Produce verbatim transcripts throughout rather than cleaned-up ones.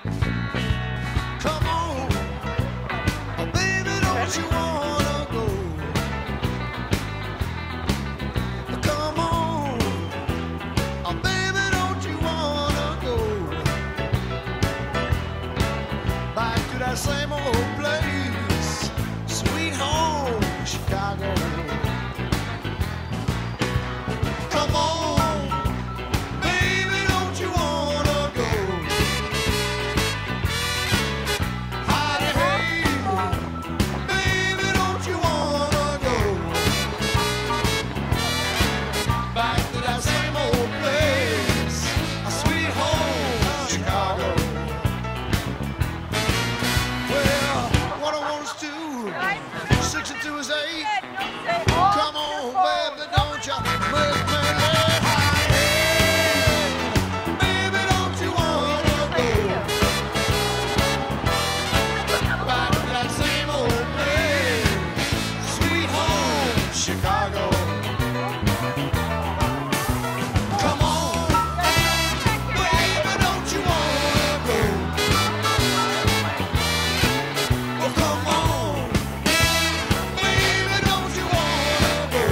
Come on, oh, baby, don't you wanna go? Come on, oh, baby, don't you wanna go back to that same old place, sweet home, Chicago. Come on, baby, don't you wanna go? Howdy, hey, baby, don't you wanna go back to that same old place, a sweet home, Chicago? Well, what I want is two, six and two is eight. Come on, baby, don't you make me late. Hey, baby, don't you wanna go back to that same old place, sweet home, Chicago? Come on, baby, don't you wanna go? Oh, come on, baby, don't you wanna go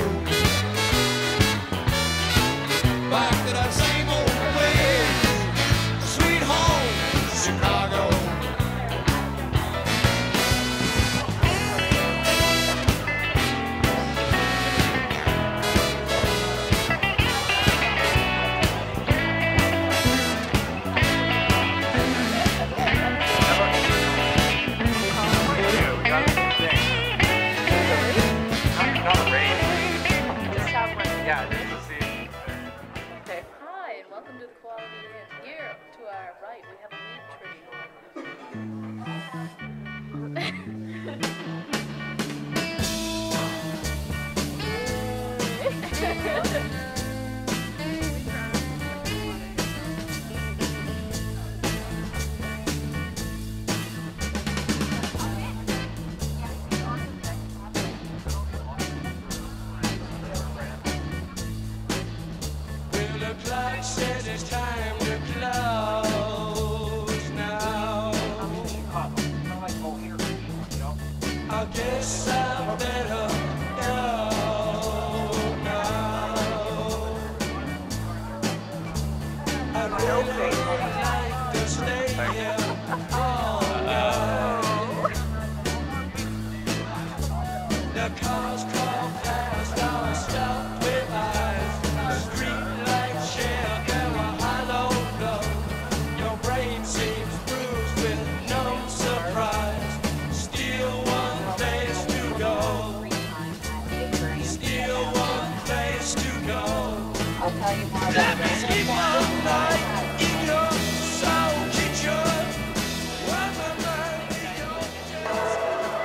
back to that same old place, sweet home, Chicago? Yeah, just to see. Okay. Hi, and welcome to the Quality Inn. Here, to our right, we have a meat tree. Well, the clock says it's time to close now. I guess I better go now. I'd really like to stay here all night. The cars come fast, I'll stop with eyes. The street lights share our hollow glow. Your brain seems bruised with no surprise. Still one place to go. Still one place to go. I'll tell you more about Let me that. keep one light in your soul, keep yours. One my mind in your chest.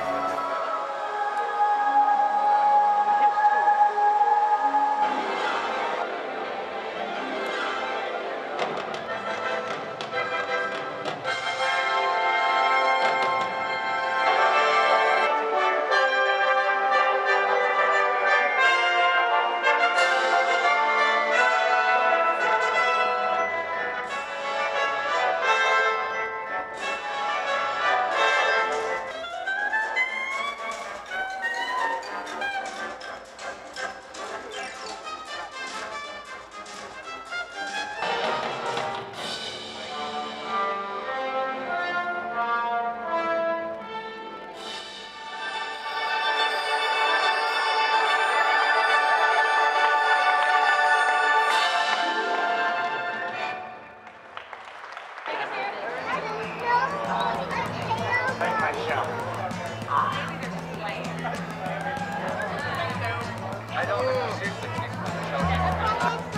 I don't know. Seriously, can you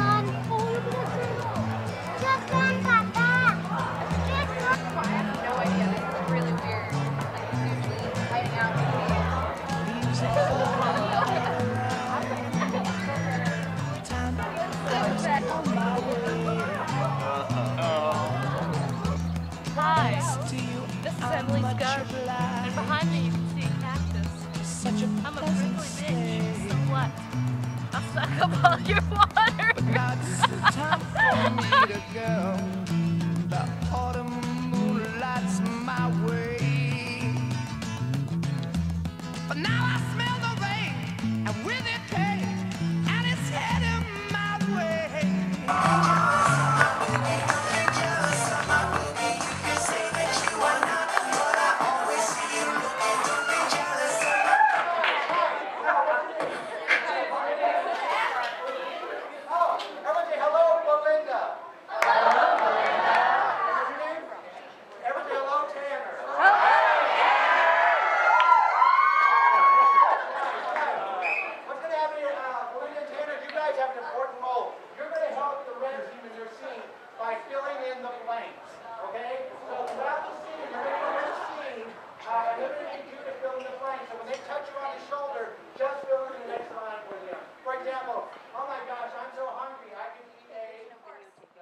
No idea. This is really weird. Like, he's usually hiding out in Hi, this is Emily Scott, and behind me you can see a cactus. I'm a prickly bitch, so what? I'll suck up all your water. Now it's time for me to go. The autumn moonlight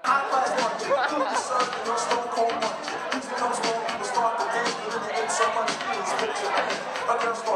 Stone Cold Punch. Become strong, people start to dance, but then they ate so much, feels picture. A girl's